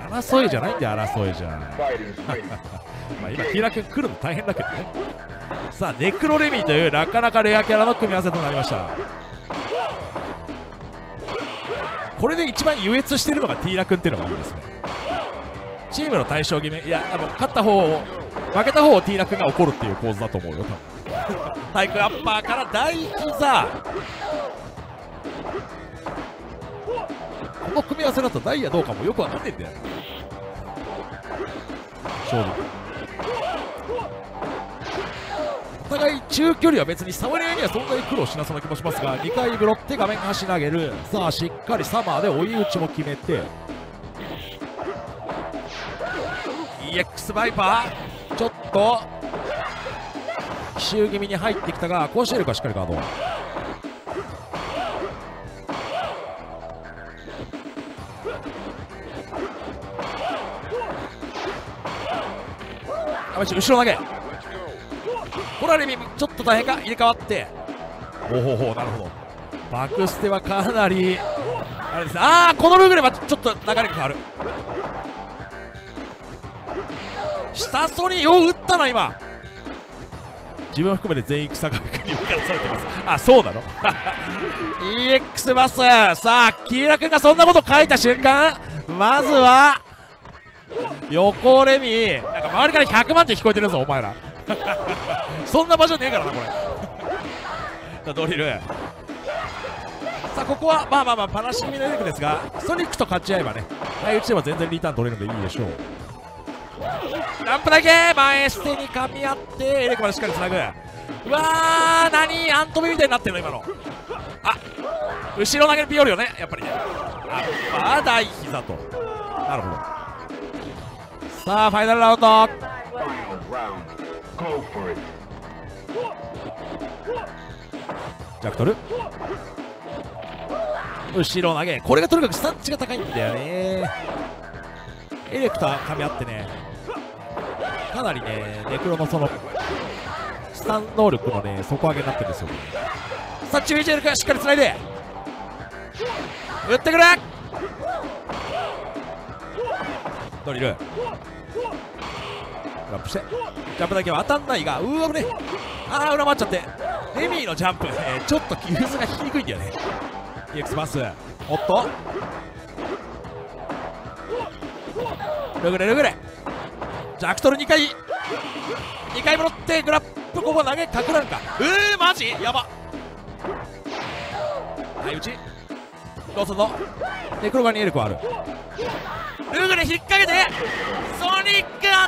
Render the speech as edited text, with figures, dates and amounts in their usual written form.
争いじゃないんだよ、争いじゃん。まあ今ティーラ君来るの大変だけどね。さあネクロレミーというなかなかレアキャラの組み合わせとなりました。これで一番優越してるのがティーラ君っていうのがいいですね。チームの対象決め、いや勝った方を負けた方をティーラ君が怒るっていう構図だと思うよ。タイクアッパーから大膝。この組み合わせだとダイヤどうかもよくわかんねえんだよ。勝負お互い中距離は別に触り合いにはそんなに苦労しなそうな気もしますが、2回ブロって画面端投げる。さあしっかりサマーで追い打ちも決めて EX バイパーちょっと奇襲気味に入ってきたが、こうしているかしっかりガード。後ろ投げ。これはレミちょっと大変か。入れ替わっておほほ、なるほど。バックステはかなりあれですね。このルーグレはちょっと流れが変わる。下ソニよう打ったな今。自分を含めて全員草壁君に受からされてます。そうなのEX バス。さあキーラ君がそんなこと書いた瞬間、まずは横レミなんか周りから100万って聞こえてるぞお前らそんな場所ねえからなこれドリル。さあここはまあパラシミのエレクですが、ソニックと勝ち合えばね、相打ちでも全然リターン取れるんでいいでしょう。ランプだけ前捨てに噛み合ってエレクまでしっかりつなぐ。うわー何アントビみたいになってるの今の。後ろ投げるピオリオね、やっぱりね。大膝と。なるほど。さあファイナルラウンド。ジャクトル後ろ投げ。これがとにかくスタッチが高いんだよね。エレクター噛み合ってね、かなりねネクロのそのスタン能力のね底上げになってるんですよ。さあ中日エレクしっかりつないで打ってくれ。ドリルラップしてジャンプだけは当たんないが、うわ危ねえ。裏回っちゃってレミーのジャンプ、ちょっとフューズが引きにくいんだよね。 EX バスおっとルグレジャクトル2回もろってグラップここ投げかくなんか。マジやば。打ちどうすんの。ネクロガにエレクはある。ルグレ引っ掛けてソニック